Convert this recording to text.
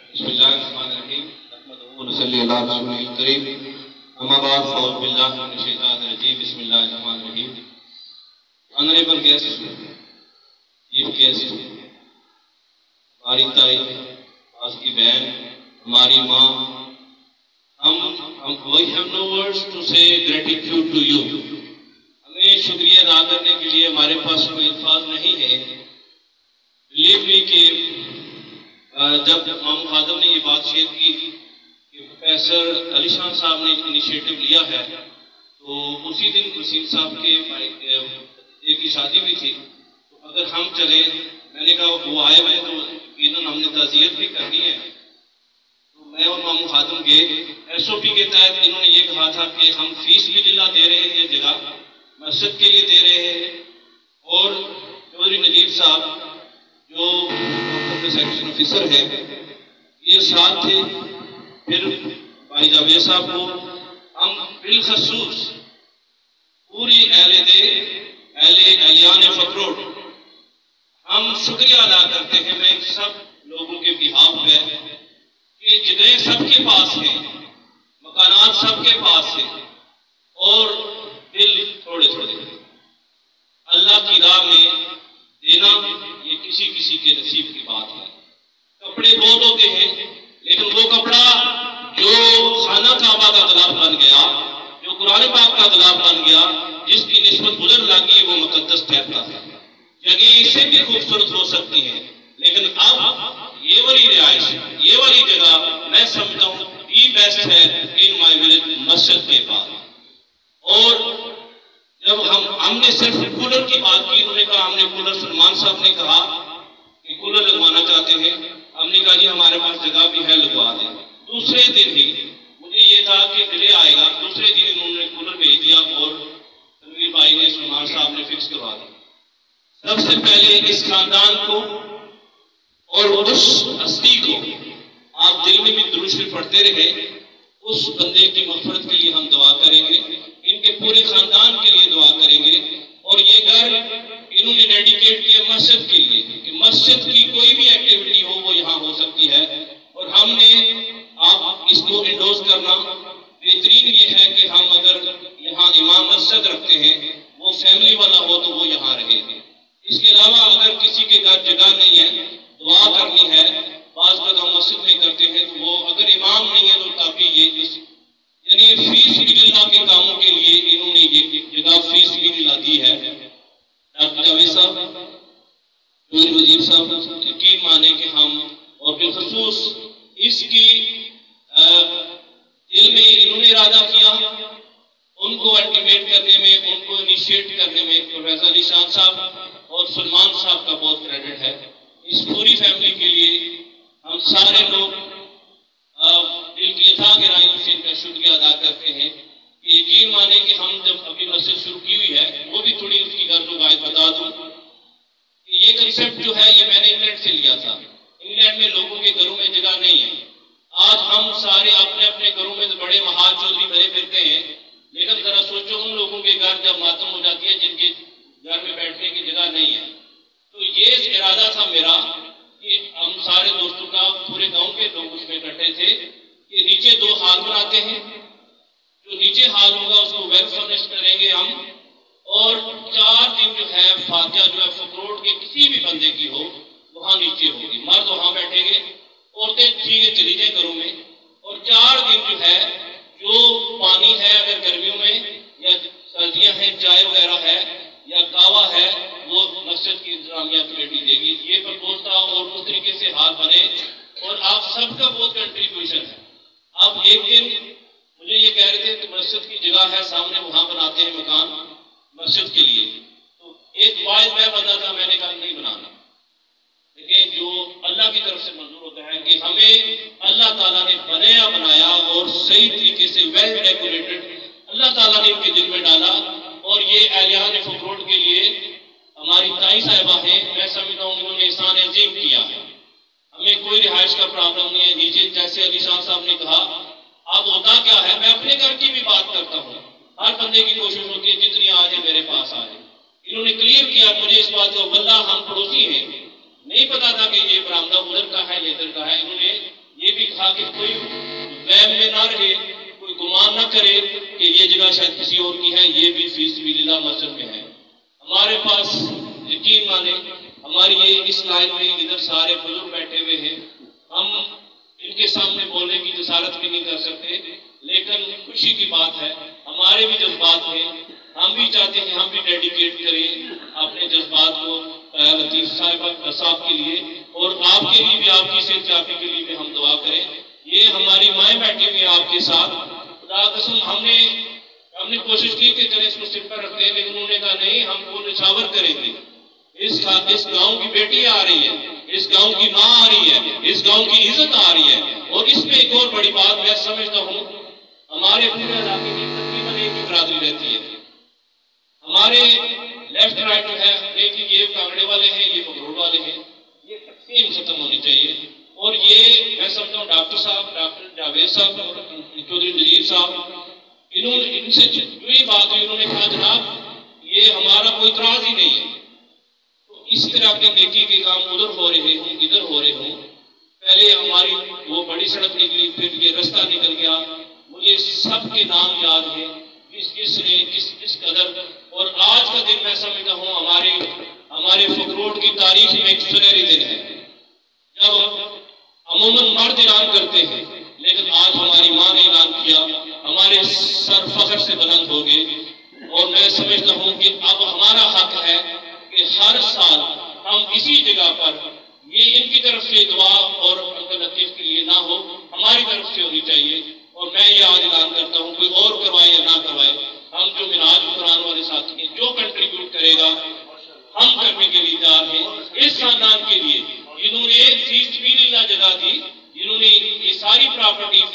بسم اللہ الرحمن الرحیم نحمدہ ونصلی علی رسولہ الکریم اما بعد فاعوذ باللہ من الشیطان الرجیم بسم اللہ الرحمن الرحیم آنریبل گیسٹ چیف گیسٹ ہماری تائی آج کی بہن ہماری ماں we have no words to say gratitude to you ہمیں شکریہ ادا کرنے کے لیے ہمارے پاس کوئی الفاظ نہیں ہے believe me کہ جب امام خادم نے یہ بات شیئر کی کہ پروفیسر علی شان صاحب نے انیشیٹو لیا ہے تو اسی دن وسیم صاحب کے ایک کی شادی بھی تھی تو اگر ہم چلیں میں نے کہا وہ آئے ہوئے تو یقیناً ہم نے تعزیت بھی کرنی ہے تو میں اور امام خادم گئے ایس او پی کے تحت انہوں نے یہ کہا تھا کہ ہم فیس بھی للہ دے رہے ہیں یہ جگہ مسجد کے لیے دے رہے ہیں اور چودھری نجیب صاحب جو سیکشن آفیسر ہے یہ ساتھ تھے پھر بھائی جاوید صاحب کو ہم بالخصوص پوری اہلیان فقروٹ ہم شکریہ ادا کرتے ہیں میں سب لوگوں کے بہاف پہ کہ جگہیں سب کے پاس ہیں مکانات سب کے پاس ہیں اور دل تھوڑے تھوڑے اللہ کی راہ میں دینا یہ کسی کسی کے نصیب کی بات ہے کپڑے بہت ہوتے ہیں لیکن وہ کپڑا جو خانہ کعبہ کا غلاف بن گیا جو قرآن پاک کا غلاف بن گیا جس کی نسبت بزرگ لگی وہ مقدس ٹھہرتا ہے جگہ اس سے بھی خوبصورت ہو سکتی ہیں لیکن اب یہ والی رہائش یہ والی جگہ میں سمجھتا ہوں دی بیسٹ ہے ان مائی ولیج مسجد کے بعد اور جب ہم نے صرف کولر کی بات کی انہوں نے کہا ہم نے کولر سلمان صاحب نے کہا کہ کولر لگوانا چاہتے ہیں ہم نے کہا جی ہمارے پاس جگہ بھی ہے لگوا دیں دوسرے دن ہی مجھے یہ تھا کہ ڈیلے آئے گا دوسرے دن انہوں نے کولر بھیج دیا اور تنویر بھائی نے سلمان صاحب نے فکس کروا دیا سب سے پہلے اس خاندان کو اور اس ہستی کو آپ دل میں بھی درود شریف پڑھتے رہے اس بندے کی مغفرت کے لیے ہم دعا کریں گے ان کے پورے خاندان کے لیے دعا کریں گے اور یہ گھر انہوں نے ڈیڈیکیٹ کیا مسجد کے لیے کہ مسجد کی کوئی بھی ایکٹیویٹی ہو وہ یہاں ہو سکتی ہے اور ہم نے آپ اس کو انڈورس کرنا بہترین یہ ہے کہ ہم اگر یہاں امام مسجد رکھتے ہیں وہ فیملی والا ہو تو وہ یہاں رہے اس کے علاوہ اگر کسی کے گھر جگہ نہیں ہے دعا کرنی ہے بعض کا ہم مسجد میں کرتے ہیں تو وہ اگر امام نہیں ہے تو کافی یہ یعنی فیس بھی للہ کے کاموں کے لیے انہوں نے یہ جگہ فیس بھی للہ دی ہے ڈاکٹر جاوید صاحب چودھری وزیر صاحب یقین مانے کہ ہم اور بالخصوص اس کی دل میں انہوں نے ارادہ کیا ان کو الٹیمیٹ کرنے میں ان کو انیشیٹ کرنے میں پروفیسر علی شان صاحب اور سلمان صاحب کا بہت کریڈٹ ہے اس پوری فیملی کے لیے ہم سارے لوگ دل کی اتھاہ گہرائیوں سے ان کا شکریہ ادا کرتے ہیں کہ یقین مانے کہ ہم جب ابھی مسجد شروع کی ہوئی ہے وہ بھی تھوڑی اس کی غرض و غائب بتا دوں کہ یہ کنسیپٹ جو ہے یہ میں نے انگلینڈ سے لیا تھا انگلینڈ میں لوگوں کے گھروں میں جگہ نہیں ہے آج ہم سارے اپنے اپنے گھروں میں بڑے مہار چودھری بھرے پھرتے ہیں لیکن ذرا سوچو ان لوگوں کے گھر جب ماتم ہو جاتی ہے جن کے گھر میں بیٹھنے کی جگہ نہیں ہے تو یہ ارادہ تھا میرا کہ ہم سارے دوستوں کا پورے گاؤں کے لوگ اس میں اکٹھے تھے کہ نیچے 2 ہال بناتے ہیں جو نیچے ہال ہوگا اس کو ویل فرنش کریں گے ہم اور 4 دن جو ہے فاتحہ جو ہے فقروٹ کے کسی بھی بندے کی ہو وہاں نیچے ہوگی مرد وہاں بیٹھیں گے عورتیں ٹھیک چلی جائیں گھروں میں اور 4 دن جو ہے جو پانی ہے اگر گرمیوں میں یا سردیاں ہیں چائے وغیرہ ہے یا قہوہ ہے وہ مسجد کی انتظامیہ کمیٹی دے گی یہ پرپوز تھا اور اس طریقے سے ہاتھ بنے اور آپ سب کا بہت کنٹریبیوشن ہے اب ایک دن مجھے یہ کہہ رہے تھے کہ مسجد کی جگہ ہے سامنے وہاں بناتے ہیں مکان مسجد کے لیے تو ایک واحد میں بندہ تھا میں نے کہا نہیں بنانا لیکن جو اللہ کی طرف سے منظور ہوتا ہے کہ ہمیں اللہ تعالیٰ نے بنایا اور صحیح طریقے سے ویل ڈیکوریٹڈ اللہ تعالیٰ نے ان کے دل میں ڈالا اور یہ اہلیان فقروٹ کے لیے ہماری تائی صاحبہ ہیں میں سمجھتا ہوں انہوں نے احسان عظیم کیا ہے ہمیں کوئی رہائش کا پرابلم نہیں ہے نیچے جیسے علی شان صاحب نے کہا اب ہوتا کیا ہے میں اپنے گھر کی بھی بات کرتا ہوں ہر بندے کی کوشش ہوتی ہے جتنی آ جائے میرے پاس آ جائے انہوں نے کلیئر کیا مجھے اس بات کو واللہ ہم پڑوسی ہیں نہیں پتا تھا کہ یہ برآمدہ ادھر کا ہے یہ ادھر کا ہے انہوں نے تاکہ کوئی وہم میں نہ رہے، کوئی گمان نہ کرے کہ یہ جگہ شاید کسی اور کی ہے، یہ بھی فی سبیل اللہ مسجد میں ہے۔ ہمارے پاس یقین مانے ہماری یہ اس لائن میں ادھر سارے بزرگ بیٹھے ہوئے ہیں، ہم ان کے سامنے بولنے کی جسارت بھی نہیں کر سکتے، لیکن خوشی کی بات ہے ہمارے بھی جذبات ہیں، ہم بھی چاہتے ہیں ہم بھی ڈیڈیکیٹ کریں اپنے جذبات کو لطیف صاحب کے لیے، اور آپ کے لیے بھی، آپ کی صحت یابی کے لیے بھی ہم دعا کریں۔ یہ ہماری مائیں بیٹھی ہوئی ہیں آپ کے ساتھ، خدا قسم ہم نے کوشش کی کہ چلے اس کو سر پر رکھتے ہیں، لیکن انہوں نے کہا نہیں، ہم کو نچھاور کریں گے۔ اس گاؤں کی بیٹی آ رہی ہے، اس گاؤں کی ماں آ رہی ہے، اس گاؤں کی عزت آ رہی ہے، اور اس میں ایک اور بڑی بات میں سمجھتا ہوں، ہمارے پورے علاقے میں تقریباً ایک ہی برادری رہتی ہے۔ ہمارے لیفٹ رائٹ جو ہے ایک یہ کانگڑے والے ہیں، یہ پگروڑ والے ہیں، یہ تقسیم ختم ہونی چاہیے۔ اور یہ میں سمجھتا ہوں ڈاکٹر صاحب، ڈاکٹر جاوید صاحب اور چودھری نذیر صاحب، ان سے جڑی بات ہوئی، انہوں نے کہا جناب یہ ہمارا کوئی اعتراض ہی نہیں ہے، تو اس طرح کے نیکی کے کام ادھر ہو رہے ہوں ادھر ہو رہے ہوں۔ پہلے ہماری وہ بڑی سڑک نکلی، پھر یہ رستہ نکل گیا، مجھے سب کے نام یاد ہیں کس نے کس قدر، اور آج کا دن میں سمجھتا ہوں ہمارے فکروڑ کی تاریخ میں ایک سنہری دن ہے، جب عموماً مرد اعلان کرتے ہیں، لیکن آج ہماری ماں نے اعلان کیا، ہمارے سر فخر سے بلند ہو گئے، اور میں سمجھتا ہوں کہ اب ہمارا حق ہے کہ ہر سال ہم اسی جگہ پر، یہ ان کی طرف سے دعا اور انکل لطیف کے لیے نہ ہو، ہماری طرف سے ہونی چاہیے، اور میں یہ آج اعلان کرتا ہوں کوئی اور کروائے یا نہ کروائے، ہم جو مناج قرآن والے ساتھی ہیں، جو کنٹریبیوٹ کرے گا ہم کرنے کے لیے تیار ہیں۔ اس خاندان کے لیے جنہوں نے فی سبیل اللہ جگہ دی، جنہوں نے یہ ساری پراپرٹی